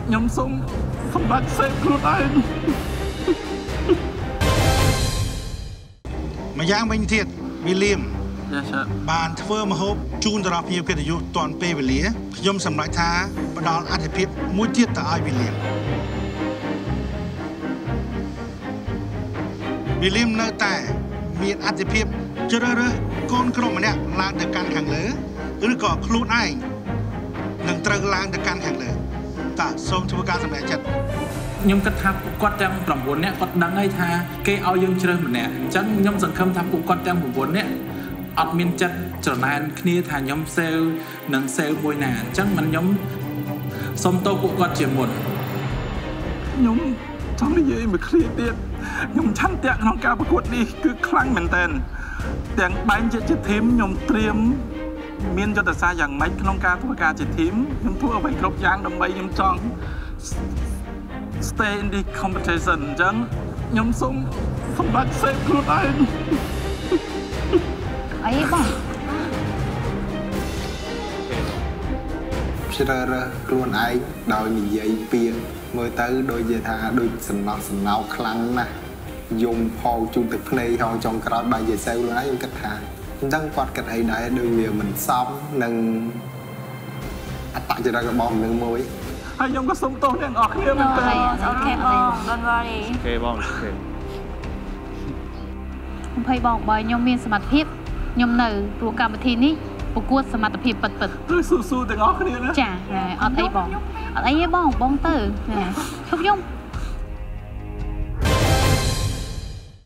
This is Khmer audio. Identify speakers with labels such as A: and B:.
A: ខ្ញុំសូមសម្រាប់សេពខ្លួនឯង
B: ម្យ៉ាងវិញទៀតវិលៀម
A: Yes sir
B: បានធ្វើមហូបជូនដល់ភ្ញៀវកិត្តិយសតាន់ពេលវេលាខ្ញុំសម្រេចថាផ្ដល់អត្ថិភាពមួយទៀតទៅឲ្យវិលៀមវិលៀមនៅតែមានអត្ថិភាពជ្រើសរើសកូនក្រុមម្នាក់ឡើងទៅកាន់ខាងលើឬក៏ខ្លួនឯងនឹងត្រូវឡើងទៅកាន់ខាងលើតើសូមធ្វើការសម្រេចចិត្ត
A: ខ្ញុំគិតថាពួកគាត់ទាំង9នាក់គាត់ដឹងហើយថាគេឲ្យយើងជ្រើសម្នាក់អញ្ចឹងខ្ញុំសង្ឃឹមថាពួកគាត់ទាំង9នាក់អត់មានចិត្តច្រណែនគ្នាថាខ្ញុំសេលនិងសេលមួយណាអញ្ចឹងមិនខ្ញុំសុំទោសពួកគាត់ជាមុនខ្ញុំចង់និយាយមួយឃ្លាទៀតខ្ញុំឆន្ទៈក្នុងការប្រកួតនេះគឺខ្លាំងមែនទែនទាំងបែងជាធីមខ្ញុំត្រៀមមានយុទ្ធសាស្ត្រយ៉ាងម៉េចក្នុងការធ្វើការជាធីមខ្ញុំធ្វើអ្វីគ្រប់យ៉ាងដើម្បីខ្ញុំចង់ stay in the competition អញ្ចឹងខ្ញុំសូមសម្រេចសេពខ្លួនឯង
C: អីបង
D: ជ្រើសរើសខ្លួនឯងដោយនិយាយពាក្យមើលទៅដូចជាថាដូចសំណោះសំណោកខ្លាំងណាស់យំផោជូនទឹកភ្នែកហងចុងក្រោយបែរជាសេវខ្លួនឯងខ្ញុំគិតថាមិនដឹងគាត់គិតអីដែរដូចវាមិនសមនឹងអត្តចរិតរបស់មនុស្សមួយ
A: ហើយខ្ញុំក៏សូមទោសអ្នកនរគ្នាមែនតើ
C: អូខេបង don't worry
E: អូខេបងអូខេ
C: 20បងបើខ្ញុំមានសមត្ថភាពខ្ញុំនៅព្រោះកម្មវិធីនេះប្រកួតសមត្ថភាពពិត
A: ស៊ូទាំងអស់គ្នាណា
C: ចាអត់អីបងអត់អីទេបងទៅឈប់ខ្ញុំ